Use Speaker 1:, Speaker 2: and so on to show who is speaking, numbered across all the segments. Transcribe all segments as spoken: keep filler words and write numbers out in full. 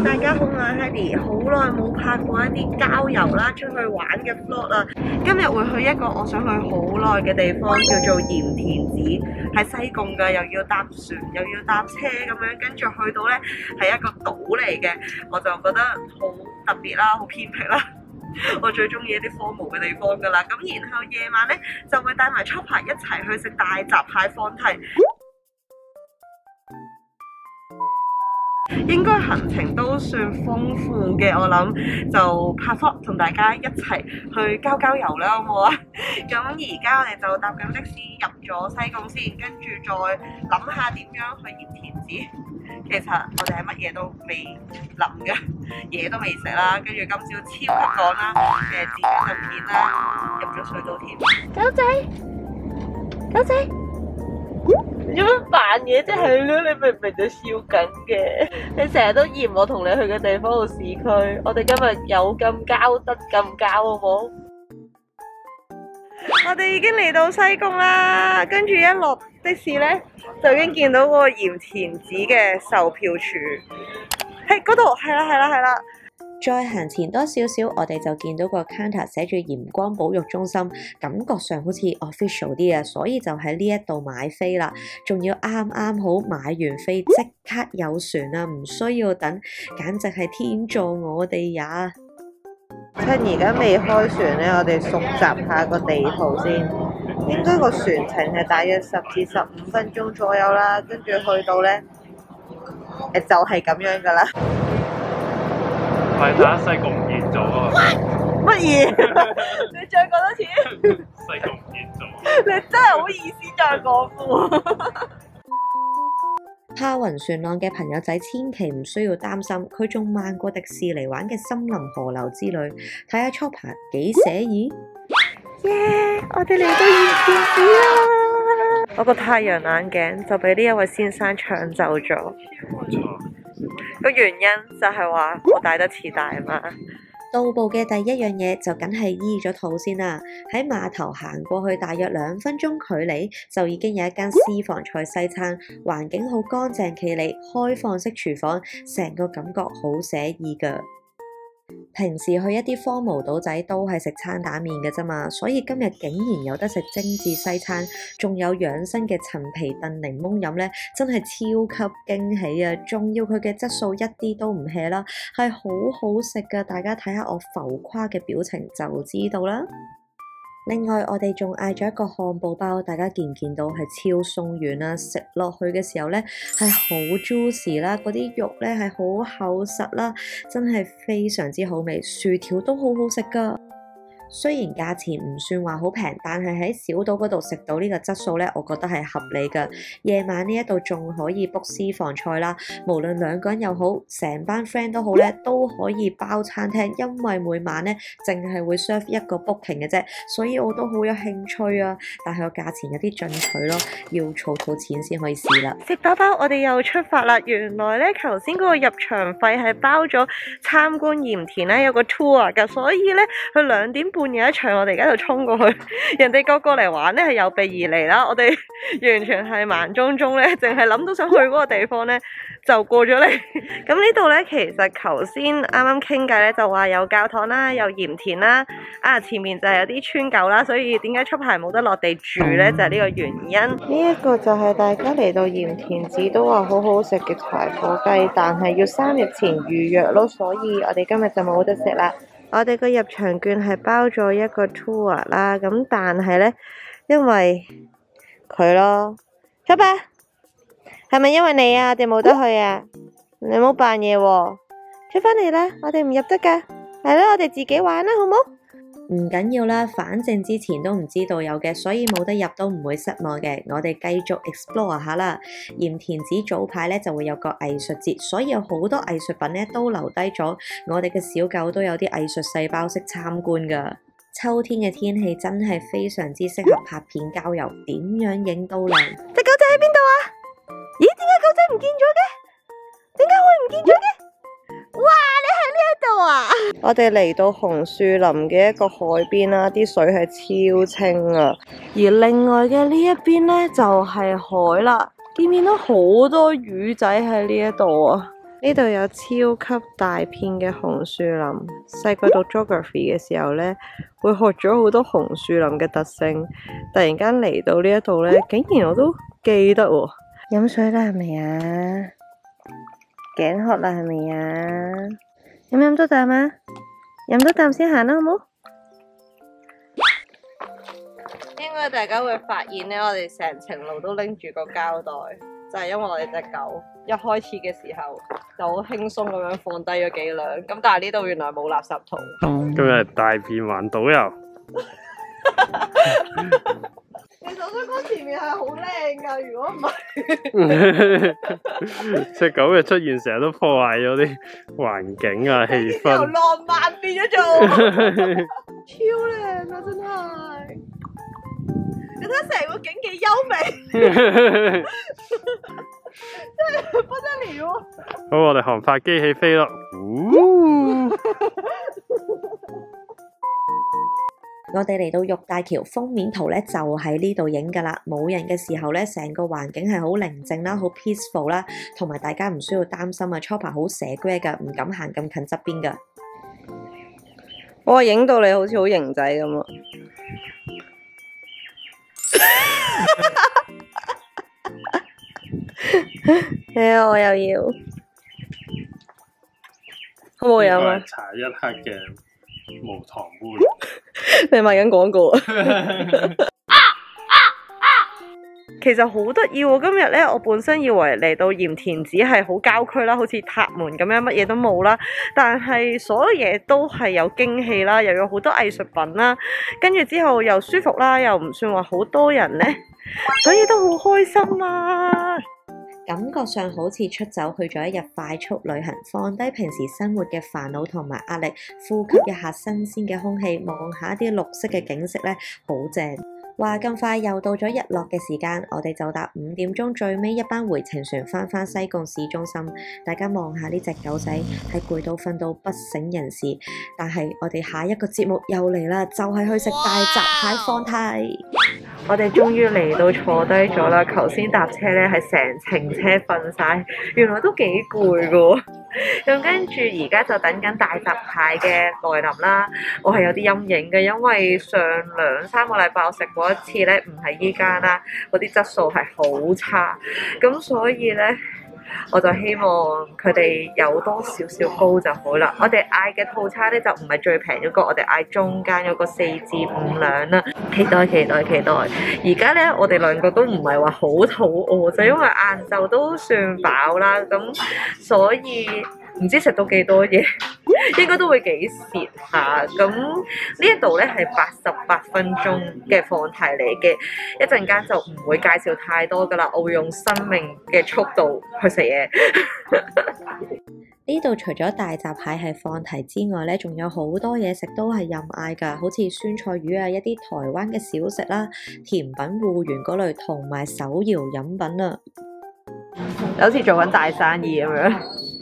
Speaker 1: 大家好，我係 Hedy，好耐冇拍過一啲郊遊啦、出去玩嘅 vlog 啦。今日會去一個我想去好耐嘅地方，叫做鹽田梓，喺西貢㗎，又要搭船，又要搭車咁樣，跟住去到呢係一個島嚟嘅，我就覺得好特別啦，好偏僻啦。我最中意一啲荒蕪嘅地方噶啦，咁然後夜晚呢，就會帶埋 Chopper 一齊去食大閘蟹放題。應該行程都算豐富嘅，我諗就拍 vlog 同大家一齊去郊郊遊啦，好唔好啊？咁而家我哋就搭緊的士入咗西貢先，跟住再諗下點樣去鹽田梓。其實我哋係乜嘢都未諗嘅，嘢都未食啦，跟住今朝超級趕啦，誒紙巾就唔見啦，入咗隧道添。狗仔，狗仔。做乜扮嘢啫？係咯，你明唔明就笑緊嘅？你成日都嫌我同你去嘅地方好市區，我哋今日有咁郊得咁郊好冇？我哋已經嚟到西貢啦，跟住一落的士呢，就已經見到個鹽田梓嘅售票處，喺嗰度，係啦係啦係啦。
Speaker 2: 再行前多少少，我哋就見到個 counter 寫住鹽光保育中心，感覺上好似 official 啲啊，所以就喺呢一度買飛啦。仲要啱啱好買完飛即刻有船啊，唔需要等，簡直係天助我哋也。
Speaker 1: 趁而家未開船呢，我哋熟習下個地圖先。應該個船程係大約十至十五分鐘左右啦，跟住去到呢，誒就係咁樣噶啦。
Speaker 3: 係打西貢唔見咗啊！
Speaker 1: 乜嘢？你再講多次。
Speaker 3: 西貢唔見咗。
Speaker 1: 你真係好意思再講喎。
Speaker 2: 怕暈船浪嘅朋友仔千祈唔需要擔心，佢仲慢過迪士尼玩嘅森林河流之旅。睇下 Chopper 幾寫意。
Speaker 1: 耶！ Yeah, 我哋嚟到鹽田梓啦！我個太陽眼鏡就俾呢一位先生搶走咗。
Speaker 3: 冇錯。
Speaker 1: 個原因就係話我戴得似大嘛。
Speaker 2: 到步嘅第一樣嘢就梗係醫咗肚先啦。喺碼頭行過去大約兩分鐘距離，就已經有一間私房菜西餐，環境好乾淨企理，開放式廚房，成個感覺好寫意㗎。平時去一啲荒蕪島仔都係食餐打麵嘅啫嘛，所以今日竟然有得食精緻西餐，仲有養生嘅陳皮燉檸檬飲呢，真係超級驚喜啊！仲要佢嘅質素一啲都唔 hea 啦，係好好食噶，大家睇下我浮誇嘅表情就知道啦。另外我哋仲嗌咗一個漢堡包，大家見唔見到係超鬆軟啦？食落去嘅時候呢係好 juicy 啦，嗰啲肉呢係好厚實啦，真係非常之好味，薯條都好好食噶。雖然價錢唔算話好平，但係喺小島嗰度食到呢個質素呢，我覺得係合理㗎。夜晚呢一度仲可以 book 私房菜啦，無論兩個人又好，成班 friend 都好呢，都可以包餐廳，因為每晚呢淨係會 serve 一個 booking 嘅啫，所以我都好有興趣啊。但係個價錢有啲進取咯，要儲儲錢先可以試啦。
Speaker 1: 食飽飽，我哋又出發啦。原來呢頭先嗰個入場費係包咗參觀鹽田呢有個 tour 㗎，所以呢佢兩點半有一場，我哋而家就衝過去，人哋個個嚟玩咧係有備而嚟啦，我哋完全係盲中中咧，淨係諗到想去嗰個地方咧就過咗嚟。咁呢度咧其實頭先啱啱傾偈咧就話有教堂啦，有鹽田啦，啊前面就係有啲村狗啦，所以點解出牌冇得落地住咧就係呢個原因。呢一個就係大家嚟到鹽田梓都話好好食嘅柴火雞，但係要三日前預約咯，所以我哋今日就冇得食啦。我哋個入場券係包咗一個 tour 啦，咁但係呢，因為佢咯，出吧，係咪因為你啊？我哋冇得去啊？你唔好扮嘢喎，出返嚟啦，我哋唔入得噶，係咯，我哋自己玩啦，好冇？
Speaker 2: 唔緊要啦，反正之前都唔知道有嘅，所以冇得入都唔會失望嘅。我哋繼續 explore 下啦。鹽田梓早排咧就會有個藝術節，所以有好多藝術品咧都留低咗。我哋嘅小狗都有啲藝術細胞識參觀噶。秋天嘅天氣真係非常之適合拍片郊遊，點樣影都靚。
Speaker 1: 隻狗仔喺邊度啊？咦，點解狗仔唔見咗嘅？點解會唔見咗嘅？哇！你喺呢一度啊！我哋嚟到紅樹林嘅一個海邊啦，啲水係超清啊。而另外嘅呢一邊呢，就係海啦，見唔見到好多魚仔喺呢一度啊？ 呢度有超級大片嘅紅樹林，細個讀 geography 嘅時候呢，會學咗好多紅樹林嘅特性。突然間嚟到呢一度呢，竟然我都記得喎。飲水啦係咪啊？頸渴啦係咪啊？飲唔飲多啖啊？飲多啖先行啦，好冇？應該大家會發現呢，我哋成程路都拎住個膠袋。就係因為我哋隻狗一開始嘅時候就好輕鬆咁樣放低咗幾兩，咁但係呢度原來冇垃圾桶。
Speaker 3: 今日大片環島遊。
Speaker 1: 其實我想講前面係好靚㗎，如果唔係，
Speaker 3: 隻狗嘅出現成日都破壞咗啲環境啊氣氛。
Speaker 1: 由浪漫變咗做超靚啊！真係，你睇成個景幾優美。真係不得了！
Speaker 3: 好，我哋航拍機起飛咯！
Speaker 2: 我哋嚟到玉帶橋封面圖咧，就喺呢度影噶啦。冇人嘅時候咧，成個環境係好寧靜啦，好 peaceful 啦，同埋大家唔需要擔心啊。Chopper 好蛇龜噶，唔敢行咁近側邊噶。
Speaker 1: 我影到你好似好型仔咁啊！係啊，我又要，好冇飲啊！
Speaker 3: 茶一刻嘅無糖杯，
Speaker 1: 你賣緊廣告啊！其實好得意喎！今日咧，我本身以為嚟到鹽田只係好郊區啦，好似塔門咁樣，乜嘢都冇啦。但係所有嘢都係有驚喜啦，又有好多藝術品啦，跟住之後又舒服啦，又唔算話好多人咧，所以都好開心啊！
Speaker 2: 感覺上好似出走去咗一日快速旅行，放低平時生活嘅煩惱同埋壓力，呼吸一下新鮮嘅空氣，望下一啲綠色嘅景色咧，好正。話咁快又到咗日落嘅時間，我哋就搭五點鐘最尾一班回程船翻返西貢市中心。大家望下呢隻狗仔，係攰到瞓到不省人事。但係我哋下一個節目又嚟啦，就係、是、去食大閘蟹放題。
Speaker 1: 我哋終於嚟到坐低咗啦，頭先搭車咧係成程車瞓晒，原來都幾攰噶。咁跟住而家就等緊大閘蟹嘅來臨啦。我係有啲陰影嘅，因為上兩三個禮拜我食過一次咧，唔係依間啦，嗰啲質素係好差，咁所以咧。我就希望佢哋有多少少高就好啦。我哋嗌嘅套餐咧就唔係最平嗰個，我哋嗌中間嗰個四至五兩啦。期待期待期待！而家咧我哋兩個都唔係話好肚餓，就因為晏晝都算飽啦，咁所以唔知食到幾多嘢，應該都會幾蝕下。咁呢一度咧係八十八分鐘嘅放題嚟嘅，一陣間就唔會介紹太多噶啦，我會用生命嘅速度去食嘢。
Speaker 2: 呢度除咗大閘蟹係放題之外咧，仲有好多嘢食都係任嗌㗎，好似酸菜魚啊，一啲台灣嘅小食啦，甜品芋圓嗰類，同埋手搖飲品啊，
Speaker 1: 好似做緊大生意咁樣。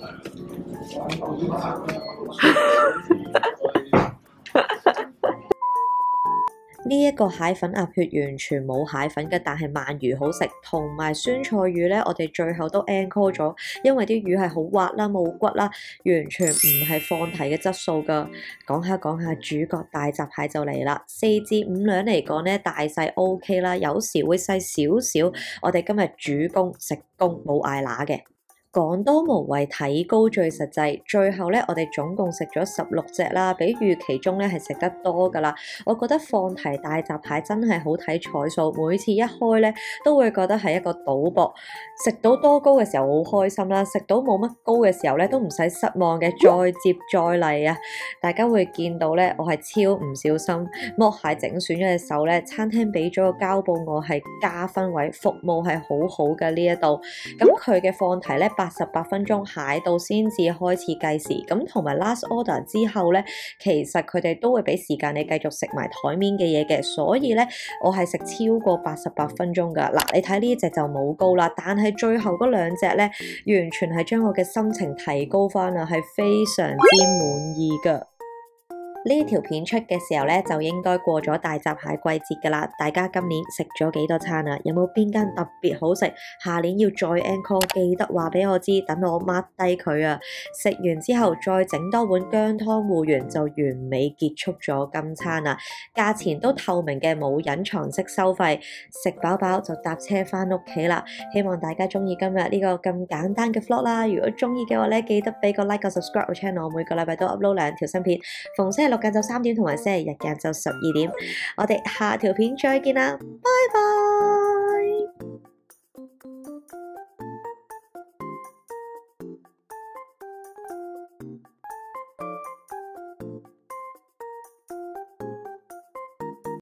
Speaker 2: 呢一個蟹粉鴨血完全冇蟹粉嘅，但係鰻魚好食，同埋酸菜魚呢，我哋最後都 encore 咗，因為啲魚係好滑啦、冇骨啦，完全唔係放題嘅質素㗎。講下講下，主角大閘蟹就嚟啦，四至五兩嚟講呢，大細 OK 啦，有時會細少少。我哋今日主攻食公，冇嗌乸嘅。講多無謂，睇高最實際。最後咧，我哋總共食咗十六隻啦，比預期中咧係食得多噶啦。我覺得放題大閘蟹真係好睇彩數，每次一開咧都會覺得係一個賭博。食到多高嘅時候好開心啦，食到冇乜高嘅時候咧都唔使失望嘅，再接再厲啊！大家會見到咧，我係超唔小心剝蟹整損咗隻手咧，餐廳俾咗個膠布我係加分位，服務係好好嘅呢一度。咁佢嘅放題咧，八十八分鐘蟹到先至開始計時，咁同埋 last order 之後咧，其實佢哋都會俾時間你繼續食埋台面嘅嘢嘅，所以咧我係食超過八十八分鐘噶。嗱，你睇呢隻就冇高啦，但係最後嗰兩隻咧，完全係將我嘅心情提高翻啦，係非常之滿意噶。 呢條片出嘅時候咧，就應該過咗大閘蟹季節㗎啦。大家今年食咗幾多餐啊？有冇邊間特別好食？下年要再 encore，記得話俾我知，等我 mark 低佢啊！食完之後再整多碗薑湯護完，就完美結束咗今餐啦。價錢都透明嘅，冇隱藏式收費，食飽飽就搭車返屋企啦。希望大家中意今日呢個咁簡單嘅 vlog 啦。如果中意嘅話咧，記得俾個 like 個 subscribe 我 channel，我每個禮拜都 upload 兩條新片，逢星期六晏晝三點同埋星期日晏晝十二點。我哋下條片再見啦，拜拜。